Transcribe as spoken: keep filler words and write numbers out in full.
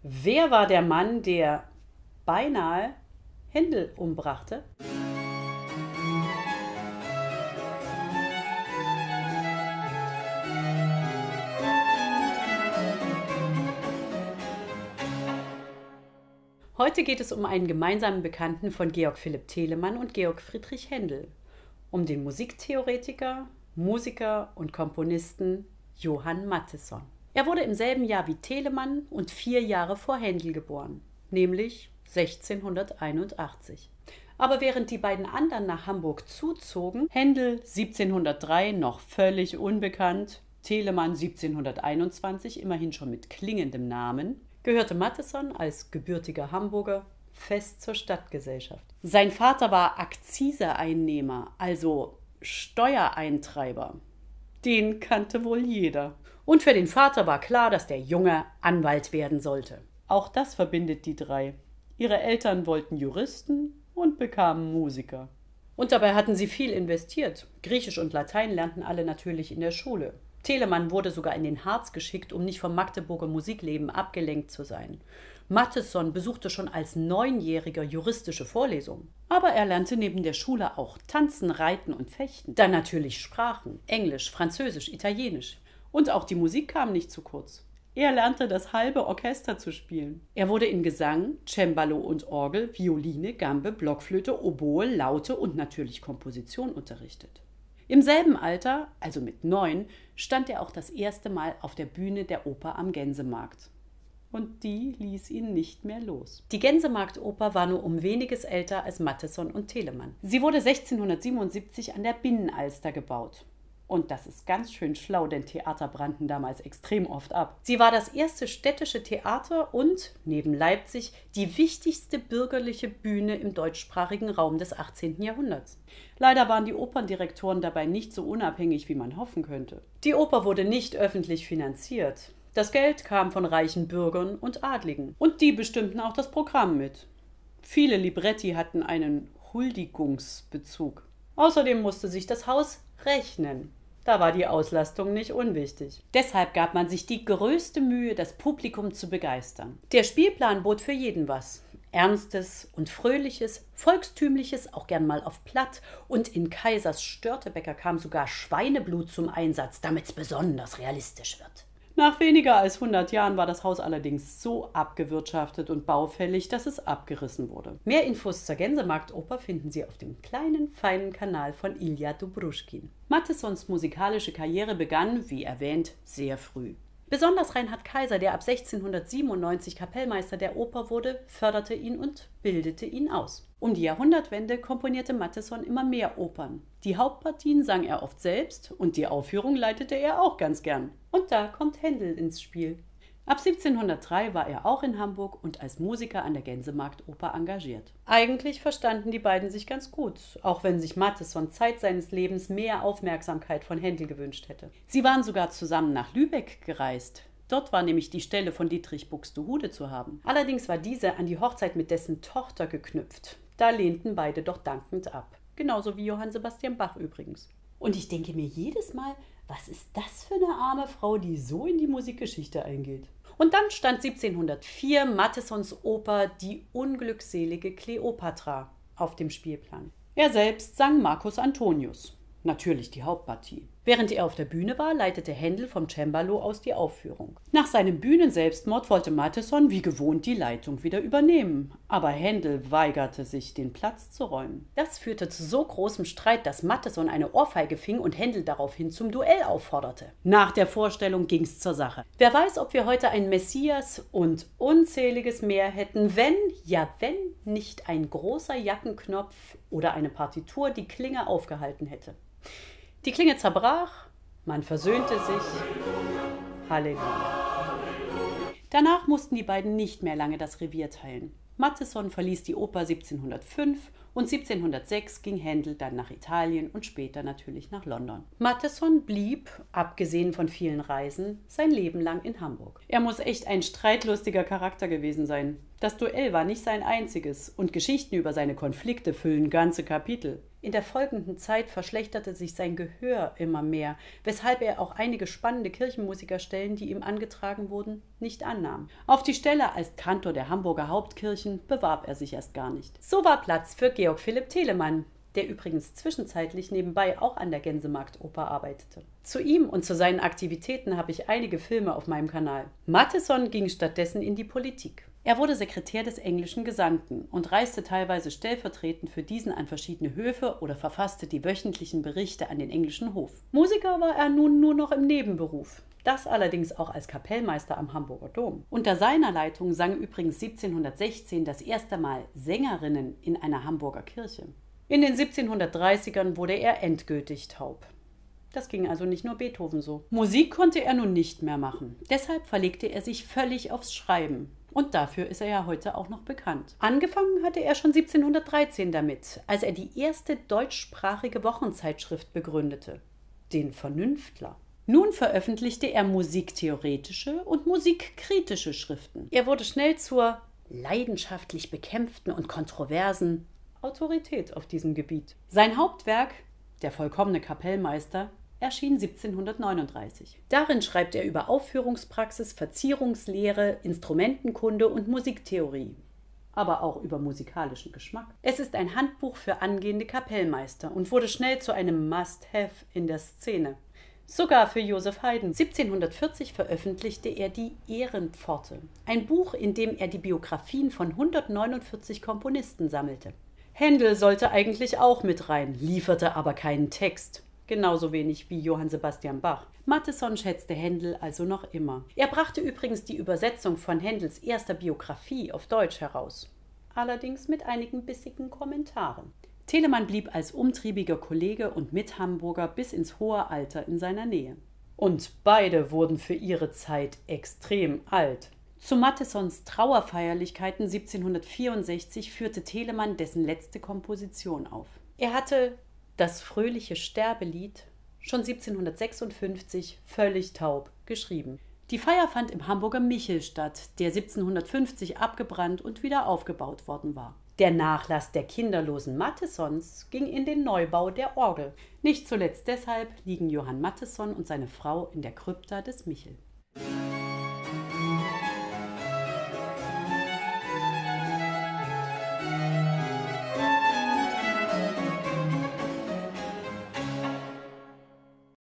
Wer war der Mann, der beinahe Händel umbrachte? Heute geht es um einen gemeinsamen Bekannten von Georg Philipp Telemann und Georg Friedrich Händel, um den Musiktheoretiker, Musiker und Komponisten Johann Mattheson. Er wurde im selben Jahr wie Telemann und vier Jahre vor Händel geboren, nämlich sechzehnhunderteinundachtzig. Aber während die beiden anderen nach Hamburg zuzogen, Händel siebzehnhundertdrei noch völlig unbekannt, Telemann siebzehnhunderteinundzwanzig immerhin schon mit klingendem Namen, gehörte Mattheson als gebürtiger Hamburger fest zur Stadtgesellschaft. Sein Vater war Akziseeinnehmer, also Steuereintreiber. Den kannte wohl jeder. Und für den Vater war klar, dass der Junge Anwalt werden sollte. Auch das verbindet die drei. Ihre Eltern wollten Juristen und bekamen Musiker. Und dabei hatten sie viel investiert. Griechisch und Latein lernten alle natürlich in der Schule. Telemann wurde sogar in den Harz geschickt, um nicht vom Magdeburger Musikleben abgelenkt zu sein. Mattheson besuchte schon als Neunjähriger juristische Vorlesungen. Aber er lernte neben der Schule auch Tanzen, Reiten und Fechten. Dann natürlich Sprachen, Englisch, Französisch, Italienisch. Und auch die Musik kam nicht zu kurz. Er lernte das halbe Orchester zu spielen. Er wurde in Gesang, Cembalo und Orgel, Violine, Gambe, Blockflöte, Oboe, Laute und natürlich Komposition unterrichtet. Im selben Alter, also mit neun, stand er auch das erste Mal auf der Bühne der Oper am Gänsemarkt. Und die ließ ihn nicht mehr los. Die Gänsemarktoper war nur um weniges älter als Mattheson und Telemann. Sie wurde sechzehnhundertsiebenundsiebzig an der Binnenalster gebaut. Und das ist ganz schön schlau, denn Theater brannten damals extrem oft ab. Sie war das erste städtische Theater und, neben Leipzig, die wichtigste bürgerliche Bühne im deutschsprachigen Raum des achtzehnten Jahrhunderts. Leider waren die Operndirektoren dabei nicht so unabhängig, wie man hoffen könnte. Die Oper wurde nicht öffentlich finanziert. Das Geld kam von reichen Bürgern und Adligen. Und die bestimmten auch das Programm mit. Viele Libretti hatten einen Huldigungsbezug. Außerdem musste sich das Haus rechnen. Da war die Auslastung nicht unwichtig. Deshalb gab man sich die größte Mühe, das Publikum zu begeistern. Der Spielplan bot für jeden was. Ernstes und Fröhliches, Volkstümliches, auch gern mal auf Platt. Und in Kaisers Störtebeker kam sogar Schweineblut zum Einsatz, damit es besonders realistisch wird. Nach weniger als hundert Jahren war das Haus allerdings so abgewirtschaftet und baufällig, dass es abgerissen wurde. Mehr Infos zur Gänsemarktoper finden Sie auf dem kleinen, feinen Kanal von Ilja Dobruschkin. Matthesons musikalische Karriere begann, wie erwähnt, sehr früh. Besonders Reinhard Kaiser, der ab sechzehnhundertsiebenundneunzig Kapellmeister der Oper wurde, förderte ihn und bildete ihn aus. Um die Jahrhundertwende komponierte Mattheson immer mehr Opern. Die Hauptpartien sang er oft selbst und die Aufführung leitete er auch ganz gern. Und da kommt Händel ins Spiel. Ab siebzehnhundertdrei war er auch in Hamburg und als Musiker an der Gänsemarktoper engagiert. Eigentlich verstanden die beiden sich ganz gut, auch wenn sich Mattheson Zeit seines Lebens mehr Aufmerksamkeit von Händel gewünscht hätte. Sie waren sogar zusammen nach Lübeck gereist. Dort war nämlich die Stelle von Dietrich Buxtehude zu haben. Allerdings war diese an die Hochzeit mit dessen Tochter geknüpft. Da lehnten beide doch dankend ab. Genauso wie Johann Sebastian Bach übrigens. Und ich denke mir jedes Mal, was ist das für eine arme Frau, die so in die Musikgeschichte eingeht? Und dann stand siebzehnhundertvier Matthesons Oper Die unglückselige Kleopatra auf dem Spielplan. Er selbst sang Marcus Antonius, natürlich die Hauptpartie. Während er auf der Bühne war, leitete Händel vom Cembalo aus die Aufführung. Nach seinem Bühnenselbstmord wollte Mattheson wie gewohnt die Leitung wieder übernehmen, aber Händel weigerte sich, den Platz zu räumen. Das führte zu so großem Streit, dass Mattheson eine Ohrfeige fing und Händel daraufhin zum Duell aufforderte. Nach der Vorstellung ging's zur Sache. Wer weiß, ob wir heute ein Messias und unzähliges mehr hätten, wenn, ja wenn, nicht ein großer Jackenknopf oder eine Partitur die Klinge aufgehalten hätte. Die Klinge zerbrach, man versöhnte sich. Halleluja. Danach mussten die beiden nicht mehr lange das Revier teilen. Mattheson verließ die Oper siebzehnhundertfünf und siebzehnhundertsechs ging Händel dann nach Italien und später natürlich nach London. Mattheson blieb, abgesehen von vielen Reisen, sein Leben lang in Hamburg. Er muss echt ein streitlustiger Charakter gewesen sein. Das Duell war nicht sein einziges und Geschichten über seine Konflikte füllen ganze Kapitel. In der folgenden Zeit verschlechterte sich sein Gehör immer mehr, weshalb er auch einige spannende Kirchenmusikerstellen, die ihm angetragen wurden, nicht annahm. Auf die Stelle als Kantor der Hamburger Hauptkirchen bewarb er sich erst gar nicht. So war Platz für Georg Philipp Telemann, der übrigens zwischenzeitlich nebenbei auch an der Gänsemarktoper arbeitete. Zu ihm und zu seinen Aktivitäten habe ich einige Filme auf meinem Kanal. Mattheson ging stattdessen in die Politik. Er wurde Sekretär des englischen Gesandten und reiste teilweise stellvertretend für diesen an verschiedene Höfe oder verfasste die wöchentlichen Berichte an den englischen Hof. Musiker war er nun nur noch im Nebenberuf. Das allerdings auch als Kapellmeister am Hamburger Dom. Unter seiner Leitung sangen übrigens siebzehnhundertsechzehn das erste Mal Sängerinnen in einer Hamburger Kirche. In den siebzehnhundertdreißigern wurde er endgültig taub. Das ging also nicht nur Beethoven so. Musik konnte er nun nicht mehr machen. Deshalb verlegte er sich völlig aufs Schreiben. Und dafür ist er ja heute auch noch bekannt. Angefangen hatte er schon siebzehnhundertdreizehn damit, als er die erste deutschsprachige Wochenzeitschrift begründete, den Vernünftler. Nun veröffentlichte er musiktheoretische und musikkritische Schriften. Er wurde schnell zur leidenschaftlich bekämpften und kontroversen Autorität auf diesem Gebiet. Sein Hauptwerk, Der vollkommene Kapellmeister, erschien siebzehnhundertneununddreißig. Darin schreibt er über Aufführungspraxis, Verzierungslehre, Instrumentenkunde und Musiktheorie, aber auch über musikalischen Geschmack. Es ist ein Handbuch für angehende Kapellmeister und wurde schnell zu einem Must-Have in der Szene. Sogar für Joseph Haydn. siebzehnhundertvierzig veröffentlichte er die Ehrenpforte, ein Buch, in dem er die Biografien von hundertneunundvierzig Komponisten sammelte. Händel sollte eigentlich auch mit rein, lieferte aber keinen Text. Genauso wenig wie Johann Sebastian Bach. Mattheson schätzte Händel also noch immer. Er brachte übrigens die Übersetzung von Händels erster Biografie auf Deutsch heraus. Allerdings mit einigen bissigen Kommentaren. Telemann blieb als umtriebiger Kollege und Mithamburger bis ins hohe Alter in seiner Nähe. Und beide wurden für ihre Zeit extrem alt. Zu Matthesons Trauerfeierlichkeiten siebzehnhundertvierundsechzig führte Telemann dessen letzte Komposition auf. Er hatte das fröhliche Sterbelied schon siebzehnhundertsechsundfünfzig völlig taub geschrieben. Die Feier fand im Hamburger Michel statt, der siebzehnhundertfünfzig abgebrannt und wieder aufgebaut worden war. Der Nachlass der kinderlosen Matthesons ging in den Neubau der Orgel. Nicht zuletzt deshalb liegen Johann Mattheson und seine Frau in der Krypta des Michel.